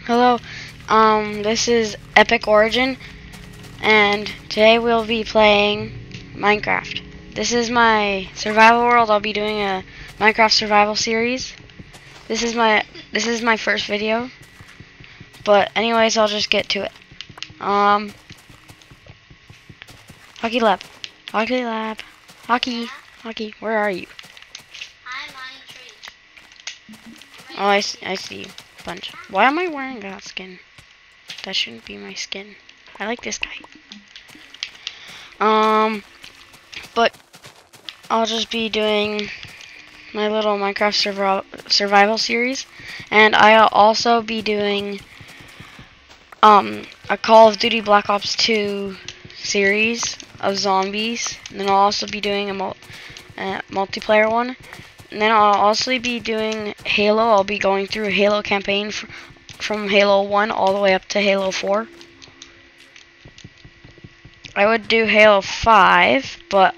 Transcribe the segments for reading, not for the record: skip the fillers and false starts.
Hello, this is Epic Origin, and today we'll be playing Minecraft. This is my survival world. I'll be doing a Minecraft survival series. This is my first video, but anyways, I'll just get to it. Hockey lab, hockey, where are you? I'm on a tree. Oh, I see you. Bunch. Why am I wearing that skin? That shouldn't be my skin. I like this guy. But I'll just be doing my little Minecraft survival series, and I'll also be doing a Call of Duty Black Ops 2 series of zombies, and then I'll also be doing a multiplayer one. And then I'll also be doing Halo. I'll be going through a Halo campaign from Halo 1 all the way up to Halo 4. I would do Halo 5, but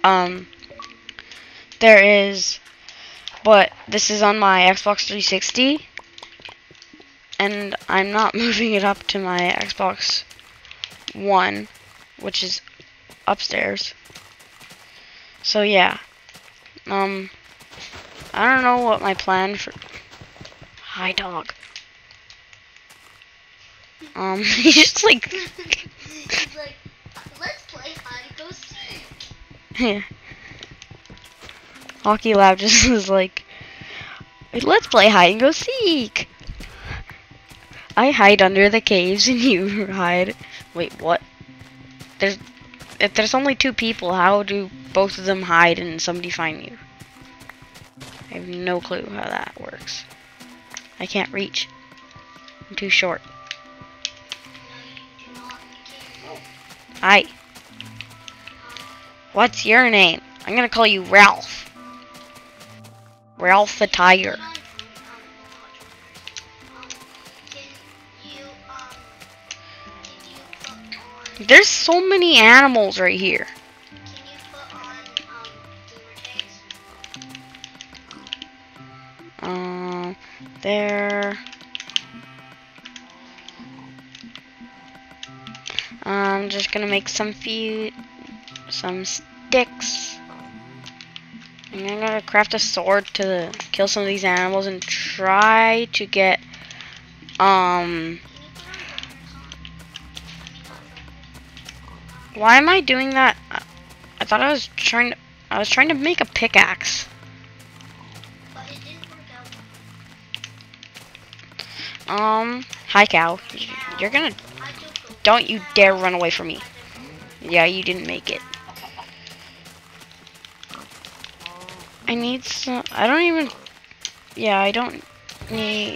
this is on my Xbox 360, and I'm not moving it up to my Xbox One, which is upstairs. So yeah, I don't know what my plan for. Hi, dog. He's just like. He's like, let's play hide and go seek. Yeah. Hockey Lab just was like, let's play hide and go seek. I hide under the caves and you hide. Wait, what? If there's only two people, how do both of them hide and somebody find you? I have no clue how that works. I can't reach. I'm too short. Hi. What's your name? I'm gonna call you Ralph. Ralph the Tiger. There's so many animals right here. Can you put on gamer tags? There. I'm just gonna make some sticks. And I'm gonna craft a sword to kill some of these animals and try to get Why am I doing that? I thought I was trying to make a pickaxe. But it didn't work out. Hi cow. You're gonna. Don't you dare run away from me. Yeah, you didn't make it. I need some. I don't even. Yeah, I don't need.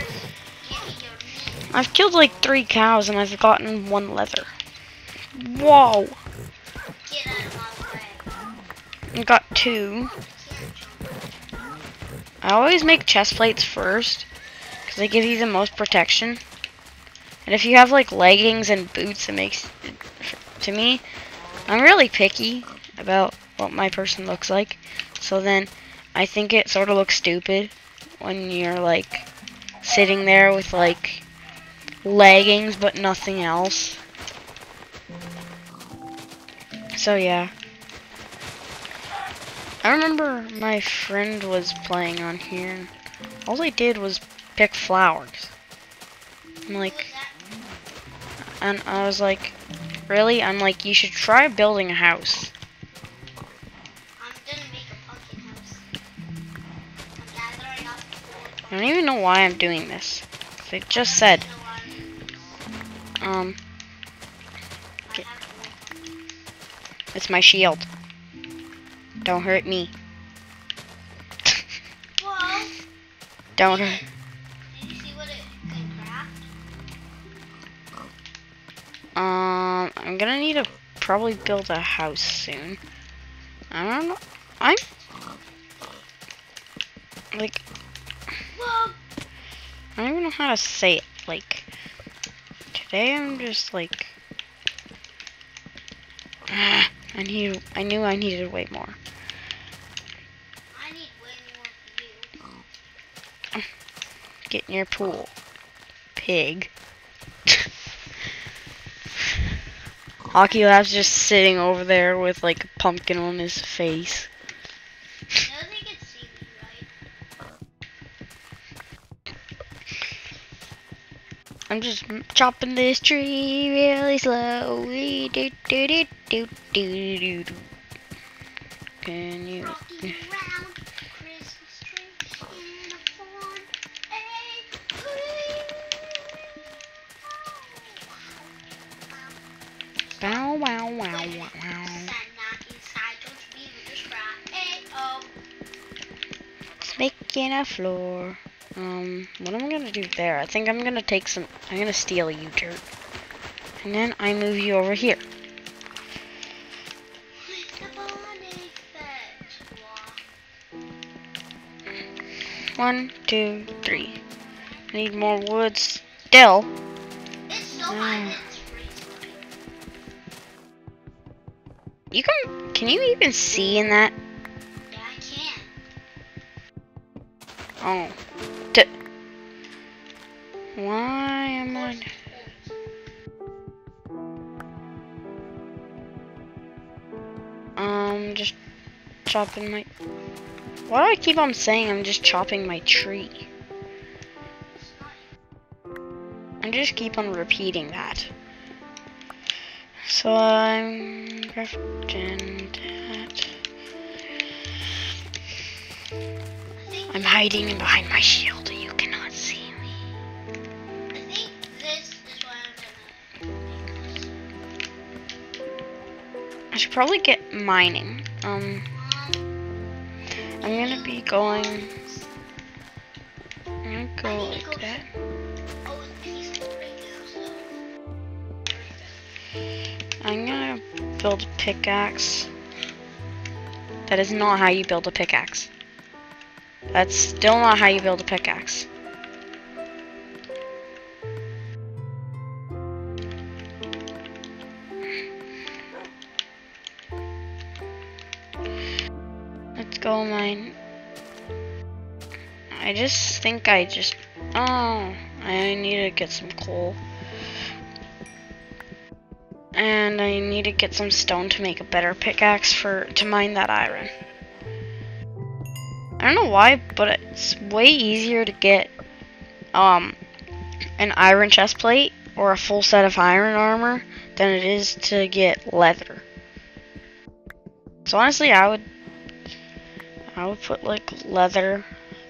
I've killed like 3 cows and I've gotten 1 leather. Whoa. Get out of my way. I got 2. I always make chest plates first because they give you the most protection. And if you have like leggings and boots, it makes, to me, I'm really picky about what my person looks like. So then I think it sort of looks stupid when you're like sitting there with like leggings but nothing else. So yeah. I remember my friend was playing on here and all they did was pick flowers. I'm like, and I was like, really? I'm like, you should try building a house. I'm gonna make a pumpkin house. I'm gathering up wood. I don't even know why I'm doing this. They just said, Okay. it's my shield. Don't hurt me. Whoa! Don't hurt. Did you see what it can craft? I'm gonna need to probably build a house soon. I don't know. I'm like, Whoa! I don't even know how to say it. Like, today I'm just like, I knew I needed way more. I need way more for you. Get in your pool. pig. Hockey Lab's just sitting over there with like a pumpkin on his face. I don't think it's see me, right? I'm just chopping this tree really slowly. Do, do, do, do, do, do, do. Can you? Rocking around the Christmas tree in a fun Bow, wow, wow, wow, wow. Santa inside, don't be just cry. Hey-oh. It's making a floor. What am I gonna do there? I think I'm gonna take some. I'm gonna steal you, dirt, and then I move you over here. One, two, three. I need more wood still. It's so high that it's freezing. You can you even see in that? Yeah, I can. Oh. Why am I? Just chopping my. Why do I keep on saying I'm just chopping my tree? I just keep on repeating that. So I'm crafting that. I'm hiding behind my shield. You cannot see me. I think this is what I'm gonna make. I should probably get mining. I'm gonna be going. I'm gonna go like that. Oh, it's peaceful right now, so. I'm gonna build a pickaxe. That is not how you build a pickaxe. That's still not how you build a pickaxe. Let's go mine. I just think I need to get some coal. And I need to get some stone to make a better pickaxe to mine that iron. I don't know why, but it's way easier to get an iron chest plate or a full set of iron armor than it is to get leather. So honestly, I would put like leather.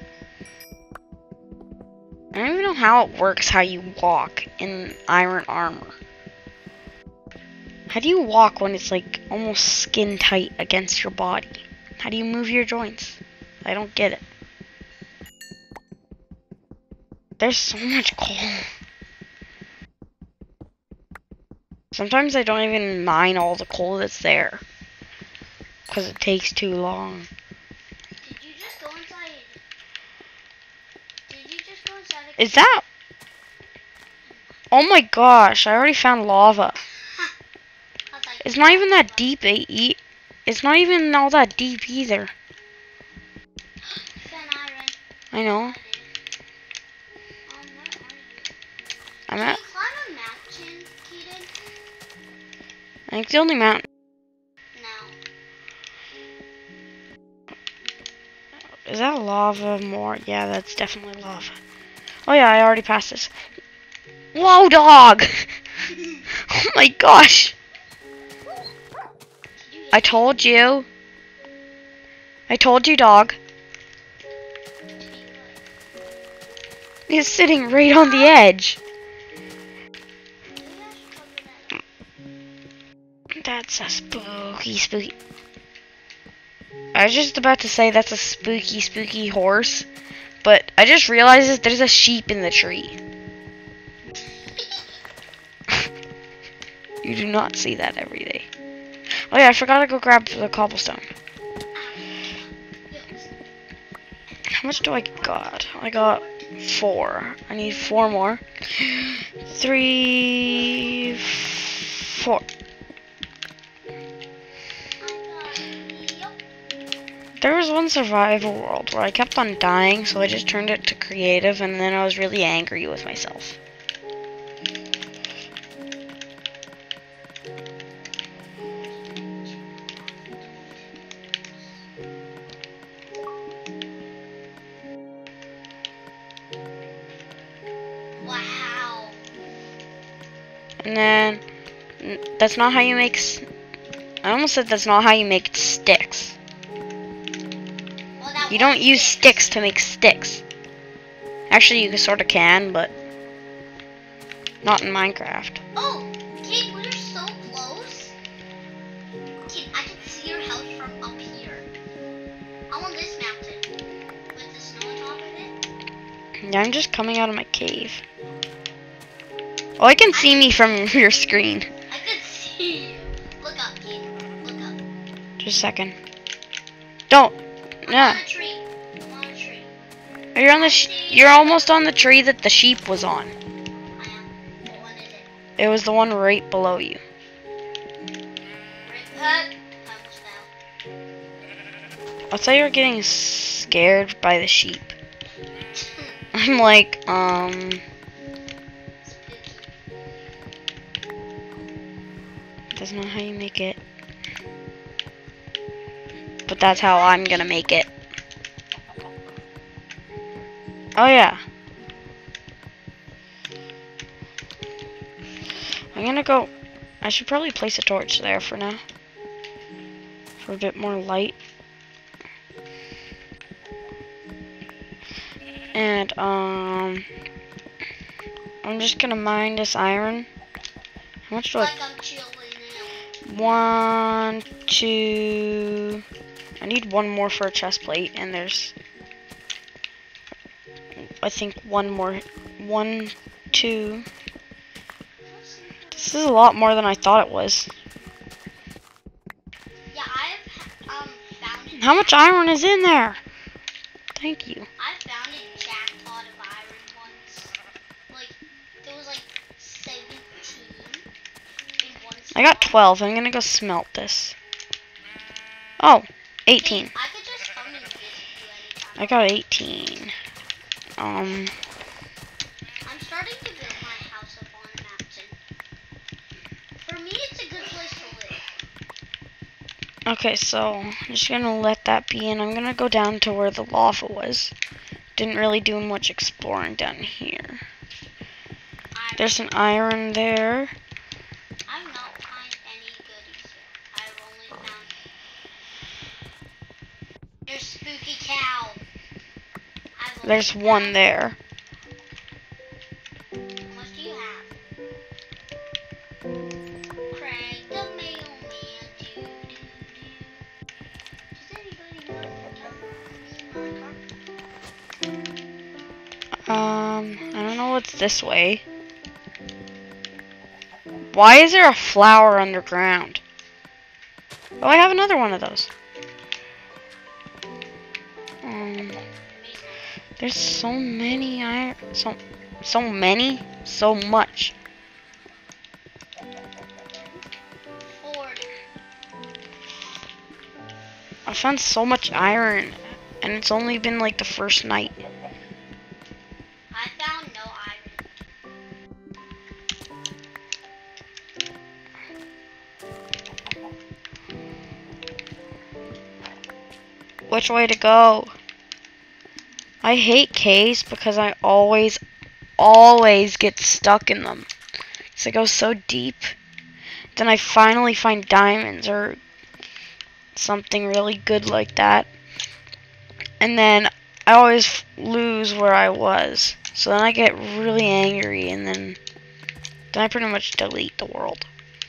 I don't even know how it works, how you walk in iron armor. How do you walk when it's like almost skin tight against your body? How do you move your joints? I don't get it. There's so much coal. Sometimes I don't even mine all the coal that's there, because it takes too long. Did you just go inside? Is that? Oh my gosh, I already found lava. It's not even that deep, it's not even all that deep either. I know. I'm at. I think the only mountain. No. Is that lava more? Yeah, that's definitely lava. Oh yeah, I already passed this. Whoa, dog! Oh my gosh! I told you. I told you, dog. He's sitting right on the edge. That's a spooky. I was just about to say that's a spooky horse, but I just realized that there's a sheep in the tree. You do not see that every day. Oh yeah, I forgot to go grab the cobblestone. How much do I got? I got 4. I need 4 more. 3, 4. There was one survival world where I kept on dying, so I just turned it to creative, and then I was really angry with myself. And then that's not how you make. I almost said that's not how you make sticks. Well, that You don't was use sticks to make sticks. Actually, you sort of can, but not in Minecraft. Oh, Kate, we're so close. Kate, I can see your house from up here. I'm on this mountain with the snow on top of it. Yeah, I'm just coming out of my cave. Oh, I can see me from your screen. I can see you. Look up, Kate. Look up. Just a second. Don't. I'm Nah. on a tree. I'm on a tree. You're on the. You're almost on the tree that the sheep was on. I am. What one is it? It was the one right below you. Right, I almost fell. I thought you were getting scared by the sheep. I'm like, that's not how you make it. But that's how I'm gonna make it. Oh yeah. I'm gonna go. I should probably place a torch there for now. For a bit more light. And, I'm just gonna mine this iron. How much do Like I'm chilling now. 1, 2. I need one more for a chest plate, and there's, I think, one more. 1, 2. This is a lot more than I thought it was. Yeah, I've found it. How much iron is in there? Thank you. I found a jackpot of iron once. Like, there was like 17 in one I got spot. 12. I'm gonna go smelt this. Oh, 18. I could just come and visit you anytime. I got 18. I'm starting to build my house up on a mountain. For me, it's a good place to live. Okay, so I'm just gonna let that be, and I'm gonna go down to where the lava was. Didn't really do much exploring down here. There's an iron there. I've not found any goodies yet. I've only found. There's spooky cow. I've only There's one found- there. How much do you have? Craig the mailman. Does anybody know what time I don't know what's this way. Why is there a flower underground? Oh, I have another one of those. There's so many iron, so much. 40. I found so much iron, and it's only been like the first night. I found no iron. Which way to go? I hate caves because I always get stuck in them. So I go so deep. Then I finally find diamonds or something really good like that. And then I always lose where I was. So then I get really angry, and then I pretty much delete the world.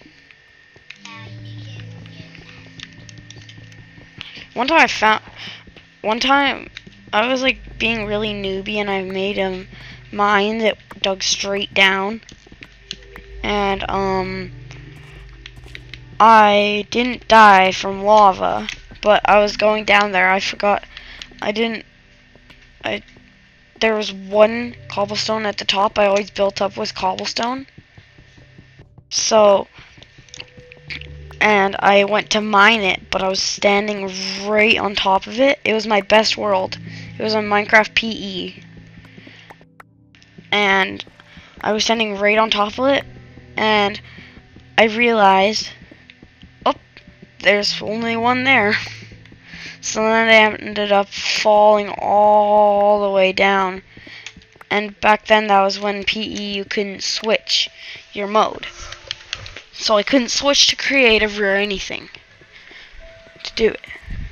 One time I was like being really newbie, and I made a mine that dug straight down, and I didn't die from lava, but I was going down there. I forgot there was one cobblestone at the top. I always built up with cobblestone. So, and I went to mine it, but I was standing right on top of it. It was my best world. It was on Minecraft PE. And I was standing right on top of it, and I realized, oh, there's only one there. So then I ended up falling all the way down. And back then, that was when PE, you couldn't switch your mode. So I couldn't switch to creative or anything to do it.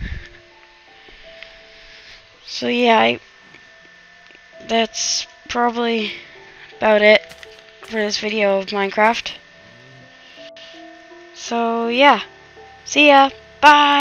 So yeah, that's probably about it for this video of Minecraft. So yeah, see ya, bye!